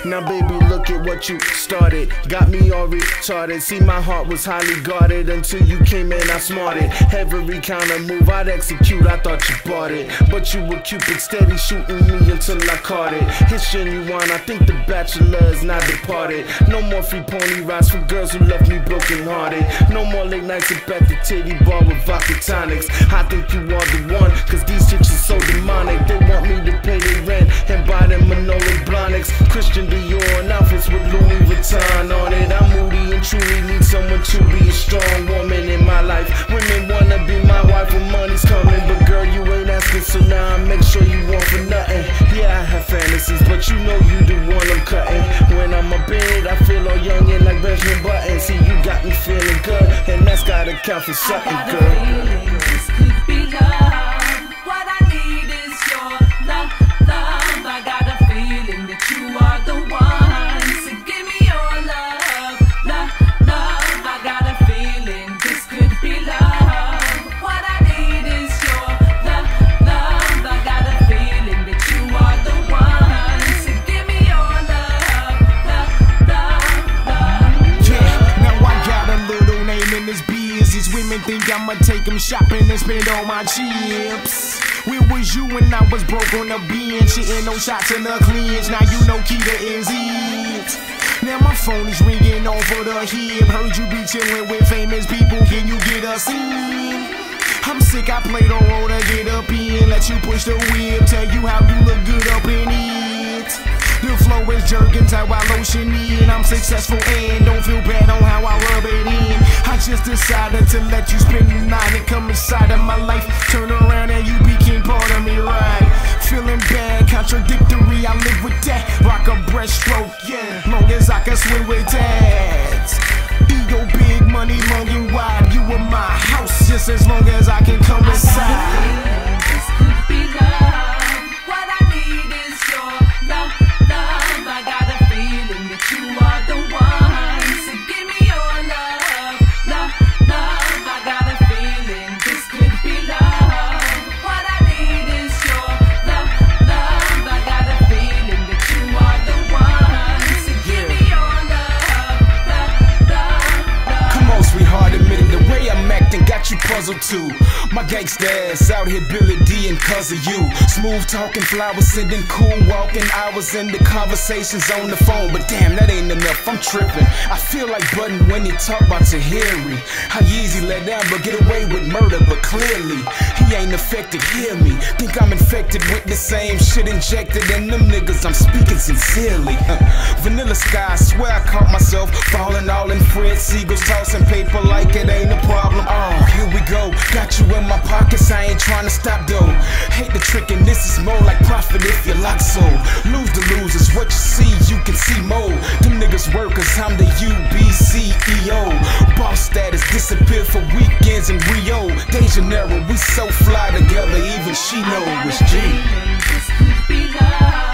Now baby, look at what you started. Got me all retarded. See, my heart was highly guarded until you came in, I smarted. Every counter move I'd execute, I thought you bought it. But you were Cupid, steady shooting me until I caught it. It's genuine, I think the Bachelor is not departed. No more free pony rides for girls who left me broken hearted. No more late nights at the titty bar with vodka tonics. I think you are the one, cause these chicks are so demonic. They want me to pay their rent and buy them Manolo Blahniks, Christian Dior and outfits with Louis Vuitton on it. I'm moody and truly need someone to be a strong woman in my life. Women wanna be my wife when money's coming, but girl, you ain't asking, so now I make sure you want for nothing. Yeah, I have fantasies, but you know you the one I'm cutting. When I'm up in it, I feel all young and like Benjamin Button. See, you got me feeling good, and that's gotta count for something, girl. This could be love. What I need is your love, love. I got a feeling that you are the one. So give me your love, love, love. I got a feeling this could be love. What I need is your love, love. I got a feeling that you are the one. So give me your love, love, love, love. Yeah, now I got a little name in this biz. These women think I'ma take them shopping and spend all my chips. Where was you when I was broke on the bench? Shitting no shots in the clinch. Now you know Keita is it. Now my phone is ringing off of the hip. Heard you be chillin' with famous people. Can you get a scene? I'm sick, I play the role to get up in. Let you push the whip, tell you how you look good up in it. The flow is jerkins, how I lotion in. I'm successful and don't feel bad on how I rub it in. I just decided to let you spend the night and come inside of my life. Turn around and you became part of me, right? Feeling bad, contradictory, I live with that. Rock a breaststroke, yeah, long as I can swim with that. Ego big, money long and wide. You in my house just as long as I can come inside. This could be love. What I need is your love, love. I got a feeling that you are the one. So give me your love, love, love. I got a feeling this could be love. What I need is your love, love. I got a feeling that you are the one. So give me your love, love, love. Come on, sweetheart, admit it. The way I'm acting got you puzzled too. My gangsta ass out here Billy D and cause of you. Smooth talking, flowers sending, cool walking. I was in the conversations on the phone, but damn, that ain't enough. I'm tripping. I feel like Button when he talk about Tahiri. How easy let down, but get away with murder. But clearly, he ain't affected. Hear me. Think I'm infected with the same shit injected in them niggas. I'm speaking sincerely. Vanilla Sky, I swear I caught myself falling all in Fred Seagulls, tossing paper like it ain't a problem. Oh, here we go. Got you in my pockets, I ain't trying to stop though. Hate the trick and this is more like profit if you lock so. Lose the losers, what you see, you can see more. Them niggas workers, I'm the UBCEO. Boss status, disappear for weekends in Rio de Janeiro, we so fly together, even she know it's G. This could be love.